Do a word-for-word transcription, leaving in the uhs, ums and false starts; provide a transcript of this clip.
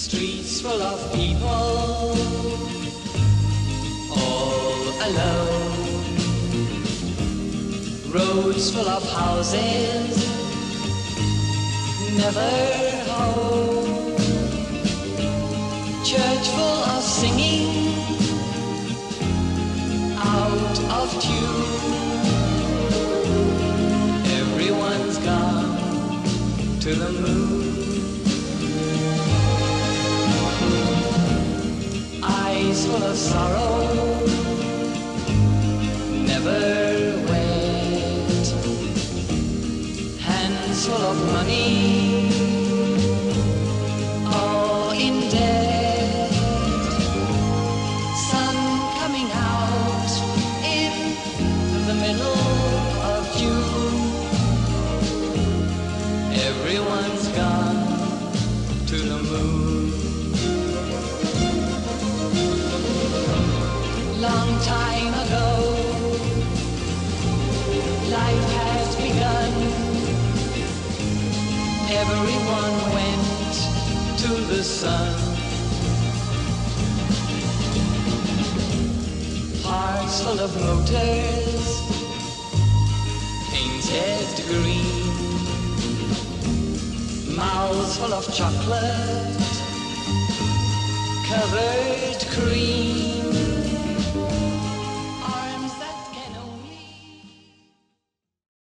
Streets full of people, all alone. Roads full of houses, never home. Church full of singing, out of tune. Everyone's gone to the moon. Eyes full of sorrow, never wet. Hands full of money, all in debt. Sun coming out in the middle of June. Everyone's gone to the moon. Long time ago, life has begun. Everyone went to the sun. Hearts full of motors, painted green. Mouths full of chocolate, covered cream.